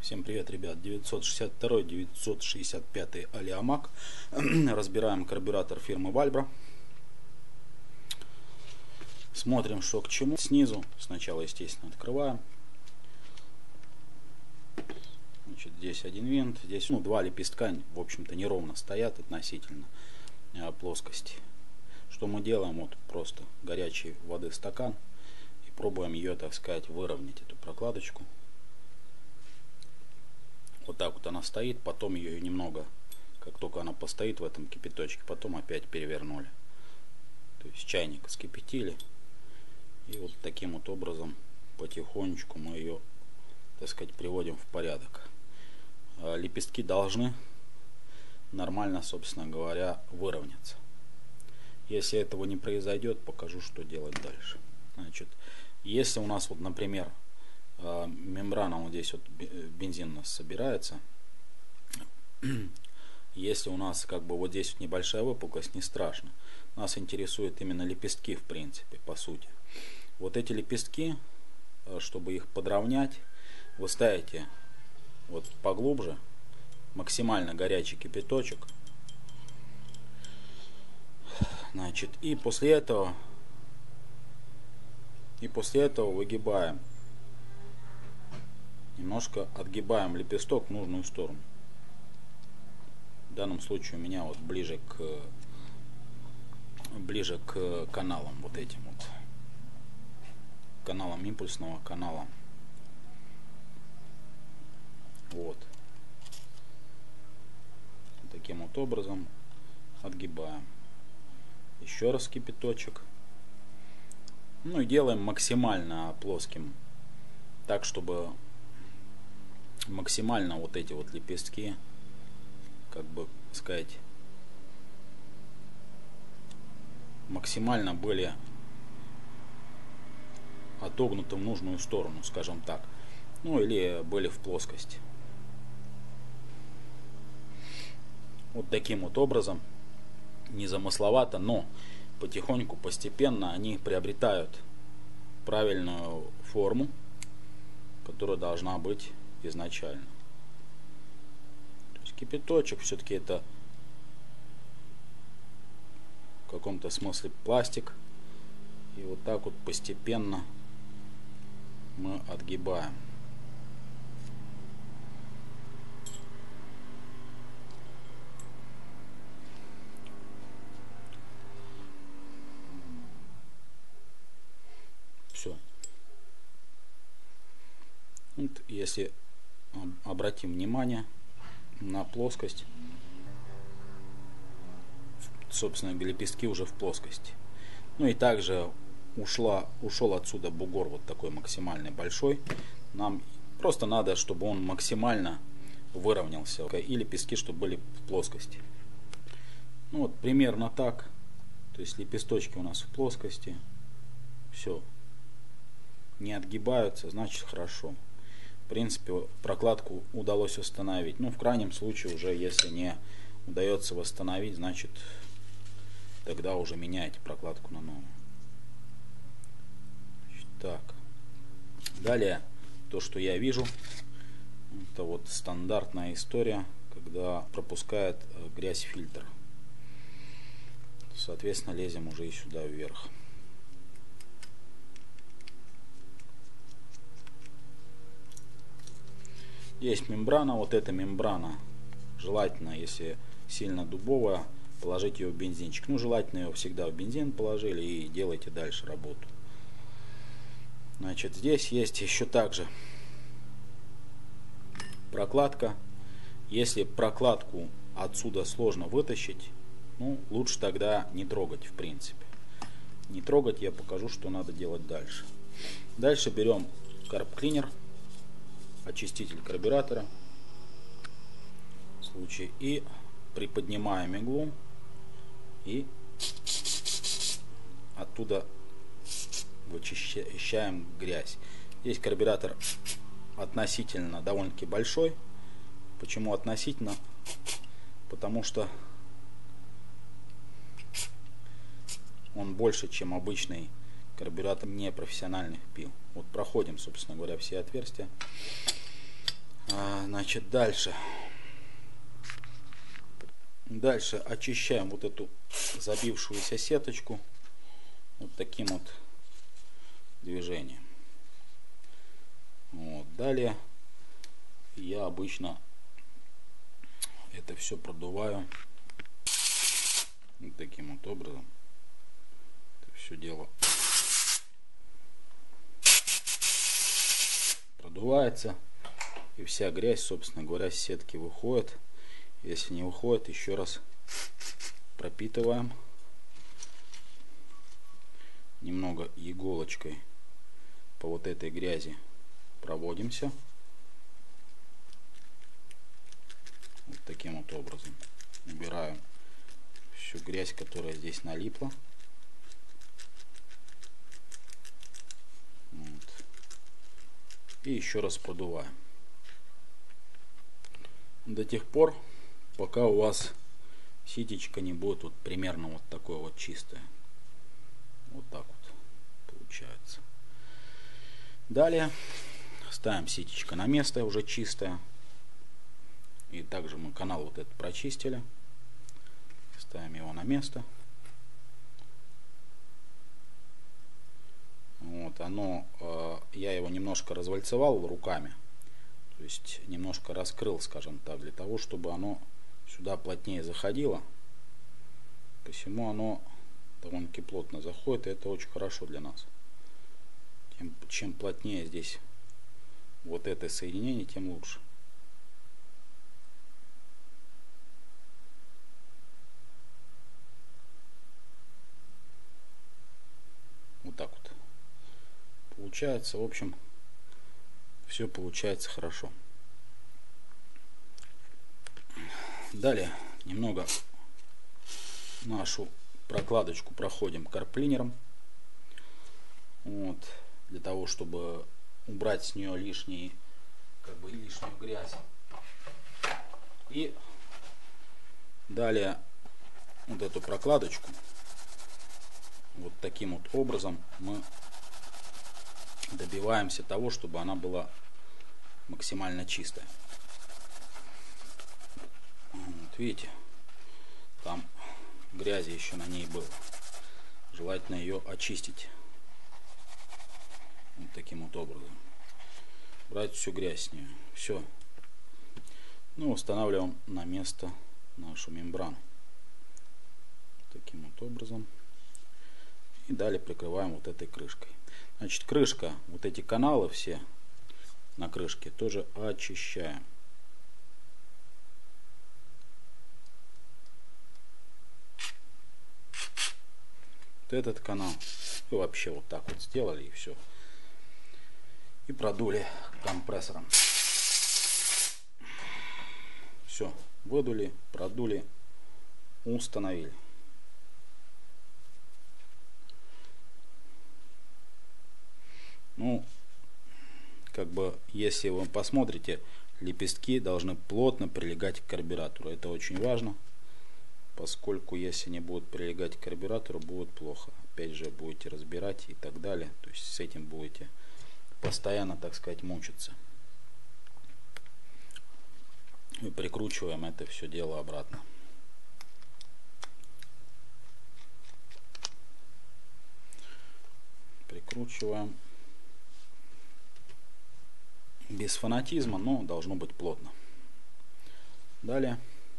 Всем привет, ребят. 962-965 Алиамак. Разбираем карбюратор фирмы Вальбра. Смотрим, что к чему. Снизу сначала, естественно, открываем. Значит, здесь один винт, здесь два лепестка, в общем-то, неровно стоят относительно плоскости. Что мы делаем? Вот просто горячей воды в стакан и пробуем ее, так сказать, выровнять, эту прокладочку. Вот так вот она стоит, потом ее немного, как только она постоит в этом кипяточке, потом опять перевернули. То есть чайник вскипятили, и вот таким вот образом потихонечку мы ее, так сказать, приводим в порядок. Лепестки должны нормально, собственно говоря, выровняться. Если этого не произойдет, покажу, что делать дальше. Значит, если у нас вот, например, мембрана вот здесь вот бензин у нас собирается, если у нас как бы вот здесь вот небольшая выпуклость, не страшно. Нас интересуют именно лепестки, в принципе, по сути. Вот эти лепестки, чтобы их подровнять, вы ставите вот поглубже, максимально горячий кипяточек. Значит, и после этого выгибаем. Немножко отгибаем лепесток в нужную сторону. В данном случае у меня вот ближе к каналам, вот этим вот каналам импульсного канала. Вот. Таким вот образом отгибаем. Еще раз кипяточек. Ну и делаем максимально плоским, так чтобы максимально вот эти вот лепестки, как бы сказать, максимально были отогнуты в нужную сторону, скажем так. Ну или были в плоскости. Вот таким вот образом, незамысловато, но потихоньку, постепенно они приобретают правильную форму, которая должна быть изначально. То есть кипяточек все-таки это в каком-то смысле пластик. И вот так вот постепенно мы отгибаем. Все. Вот если обратим внимание на плоскость, собственно, лепестки уже в плоскости. Ну и также ушел отсюда бугор вот такой максимально большой. Нам просто надо, чтобы он максимально выровнялся, и лепестки, чтобы были в плоскости. Ну вот примерно так. То есть лепесточки у нас в плоскости. Все. Не отгибаются, значит хорошо. В принципе, прокладку удалось установить. Ну, в крайнем случае, уже если не удается восстановить, значит, тогда уже меняйте прокладку на новую. Значит, так. Далее, то, что я вижу, это вот стандартная история, когда пропускает грязь фильтр. Соответственно, лезем уже и сюда вверх. Есть мембрана, вот эта мембрана, желательно, если сильно дубовая, положить ее в бензинчик. Ну, желательно ее всегда в бензин положили и делайте дальше работу. Значит, здесь есть еще также прокладка. Если прокладку отсюда сложно вытащить, ну, лучше тогда не трогать, в принципе. Не трогать, я покажу, что надо делать дальше. Дальше берем карб-клинер, очиститель карбюратора, в случае, и приподнимаем иглу и оттуда вычищаем грязь. Здесь карбюратор относительно довольно-таки большой. Почему относительно? Потому что он больше, чем обычный карбюратор непрофессиональных пил. Вот проходим, собственно говоря, все отверстия. Значит, дальше очищаем вот эту забившуюся сеточку вот таким вот движением. Вот. Далее я обычно это все продуваю вот таким вот образом. Это все дело продувается, и вся грязь, собственно говоря, с сетки выходит. Если не выходит, еще раз пропитываем немного иголочкой по вот этой грязи, проводимся вот таким вот образом, убираем всю грязь, которая здесь налипла. Вот. И еще раз продуваем до тех пор, пока у вас ситечка не будет вот примерно вот такой вот чистая. Вот так вот получается. Далее ставим ситечко на место, уже чистое. И также мы канал вот этот прочистили. Ставим его на место. Вот оно, я его немножко развальцевал руками. То есть немножко раскрыл, скажем так, для того, чтобы оно сюда плотнее заходило. Посему оно довольно-таки плотно заходит, и это очень хорошо для нас. Чем плотнее здесь вот это соединение, тем лучше. Вот так вот получается. В общем, все получается хорошо. Далее немного нашу прокладочку проходим карплинером. Вот, для того, чтобы убрать с нее лишнюю грязь. И далее вот эту прокладочку вот таким вот образом мы добиваемся того, чтобы она была максимально чистая. Вот видите, там грязи еще на ней было. Желательно ее очистить вот таким вот образом. Брать всю грязь с нее. Все. Ну, устанавливаем на место нашу мембрану. Таким вот образом. И далее прикрываем вот этой крышкой. Значит, крышка, вот эти каналы все на крышке тоже очищаем. Вот этот канал. И вообще вот так вот сделали, и все. И продули компрессором. Все, выдули, продули, установили. Ну, как бы, если вы посмотрите, лепестки должны плотно прилегать к карбюратору. Это очень важно, поскольку если не будут прилегать к карбюратору, будет плохо. Опять же, будете разбирать и так далее. То есть с этим будете постоянно, так сказать, мучиться. И прикручиваем это все дело обратно. Прикручиваем без фанатизма, но должно быть плотно. Далее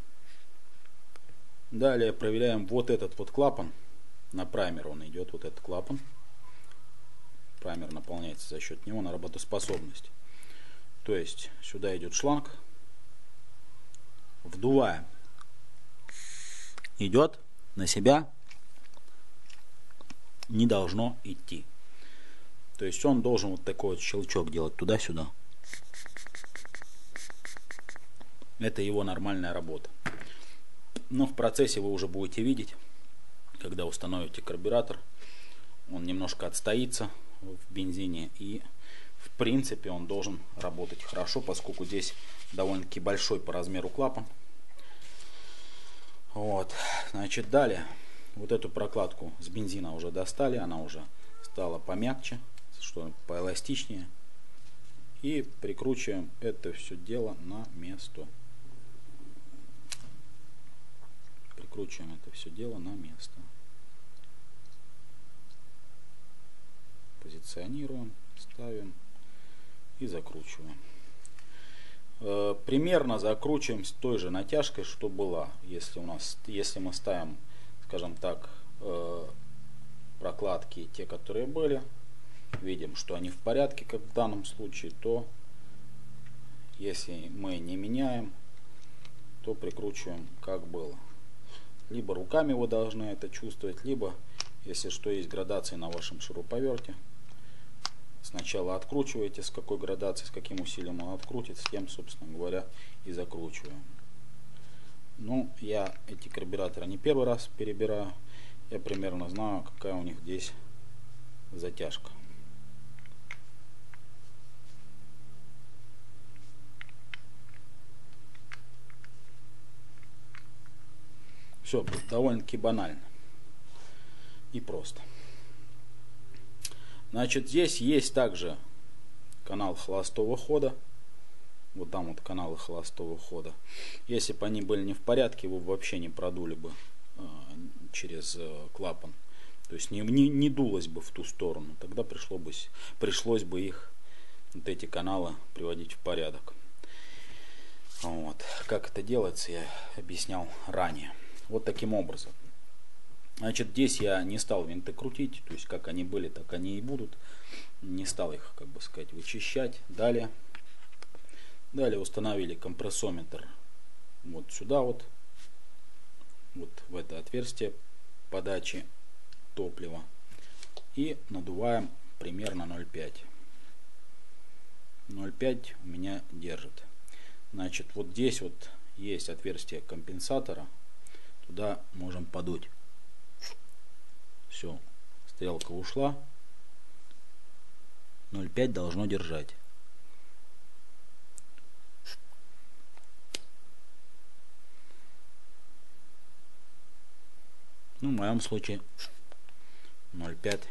проверяем вот этот вот клапан. На праймер он идет, вот этот клапан. Праймер наполняется за счет него на работоспособность. То есть сюда идет шланг. Вдуваем. Идет на себя. Не должно идти. То есть он должен вот такой вот щелчок делать туда-сюда. Это его нормальная работа. Но в процессе вы уже будете видеть, когда установите карбюратор, он немножко отстоится в бензине, и в принципе он должен работать хорошо, поскольку здесь довольно-таки большой по размеру клапан. Вот, значит, далее вот эту прокладку с бензина уже достали, она уже стала помягче, что поэластичнее. И прикручиваем это все дело на место. Прикручиваем это все дело на место. Позиционируем, ставим и закручиваем. Примерно закручиваем с той же натяжкой, что была. Если мы ставим, скажем так, прокладки, те, которые были, видим, что они в порядке, как в данном случае, то если мы не меняем, то прикручиваем как было. Либо руками вы должны это чувствовать, либо, если что, есть градации на вашем шуруповерте. Сначала откручиваете, с какой градацией, с каким усилием он открутит, с тем, собственно говоря, и закручиваем. Ну, я эти карбюраторы не первый раз перебираю. Я примерно знаю, какая у них здесь затяжка. Все, довольно-таки банально и просто. Значит, здесь есть также канал холостого хода. Вот там вот каналы холостого хода. Если бы они были не в порядке, вы вообще не продули бы через клапан. То есть не дулось бы в ту сторону. Тогда пришлось бы их, вот эти каналы, приводить в порядок. Вот. Как это делается, я объяснял ранее. Вот таким образом. Значит, здесь я не стал винты крутить, то есть как они были, так они и будут. Не стал их, как бы сказать, вычищать. Далее установили компрессометр вот сюда вот в это отверстие подачи топлива. И надуваем примерно 0,5. 0,5 у меня держит. Значит, вот здесь вот есть отверстие компенсатора. Туда можем подуть. Все, стрелка ушла. 0,5 должно держать. Ну, в моем случае 0,5.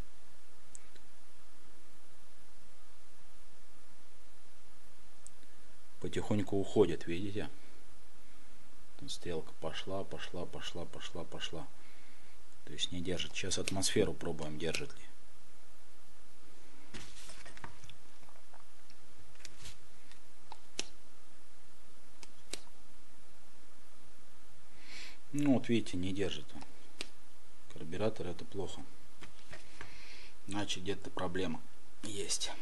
Потихоньку уходит, видите? Стрелка пошла. То есть не держит. Сейчас атмосферу пробуем, держит ли. Ну вот видите, не держит он. Карбюратор, это плохо. Значит, где-то проблема есть.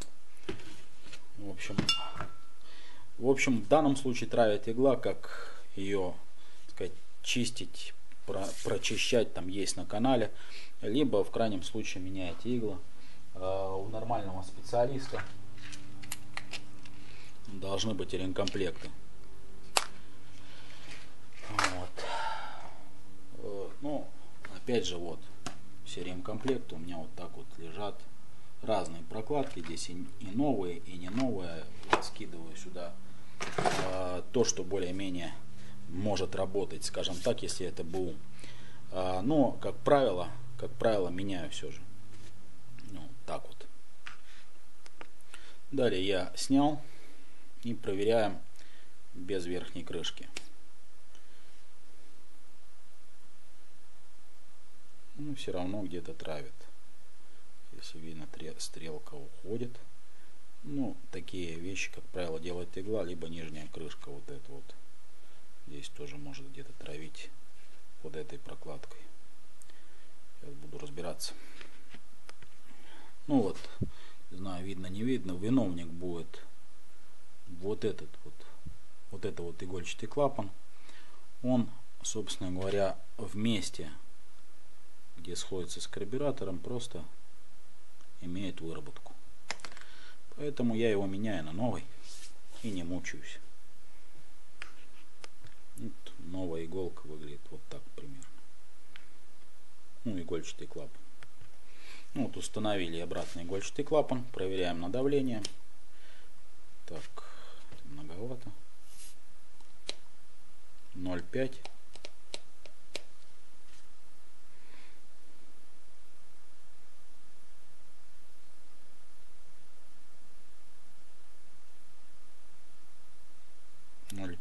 В общем, в данном случае травит игла, как ее, так сказать, чистить, прочищать там есть на канале, либо в крайнем случае меняете иглы. У нормального специалиста должны быть ремкомплекты. Вот. Ну, опять же, вот все ремкомплекты у меня вот так вот лежат. Разные прокладки, здесь и новые, и не новые. Я скидываю сюда то, что более-менее может работать, скажем так, если это БУ. Но, как правило, меняю все же. Ну, так вот. Далее я снял и проверяем без верхней крышки. Ну, все равно где-то травит. Если видно, стрелка уходит. Ну, такие вещи, как правило, делает игла, либо нижняя крышка вот эта вот. Здесь тоже может где-то травить под этой прокладкой. Сейчас буду разбираться. Ну вот, не знаю, видно, не видно. Виновник будет вот это вот игольчатый клапан. Он, собственно говоря, в месте, где сходится с карбюратором, просто имеет выработку. Поэтому я его меняю на новый и не мучаюсь. Вот новая иголка выглядит вот так примерно. Ну, игольчатый клапан. Ну, вот установили обратный игольчатый клапан. Проверяем на давление. Так, многовато. 0,5.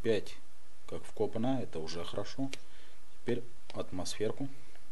0,5 как вкопано, это уже хорошо. Теперь атмосферку.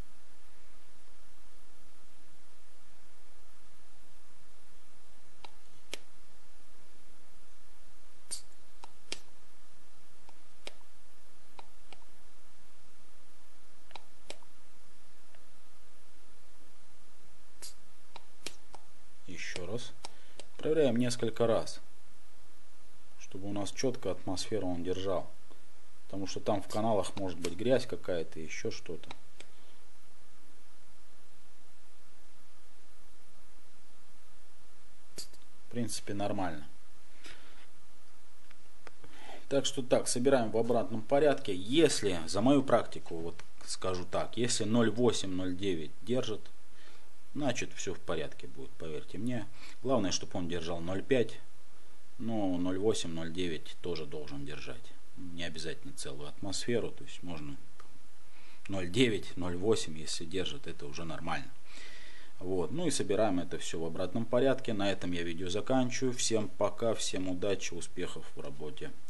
Еще раз. Проверяем несколько раз, чтобы у нас четко атмосферу он держал. Потому что там в каналах может быть грязь какая-то, еще что-то. В принципе, нормально. Так что так, собираем в обратном порядке. Если, за мою практику, вот скажу так, если 0,8-0,9 держит, значит все в порядке будет, поверьте мне. Главное, чтобы он держал 0,5, но 0,8-0,9 тоже должен держать. Не обязательно целую атмосферу, то есть можно 0,9, 0,8, если держит, это уже нормально. Вот, ну и собираем это все в обратном порядке. На этом я видео заканчиваю. Всем пока, всем удачи, успехов в работе.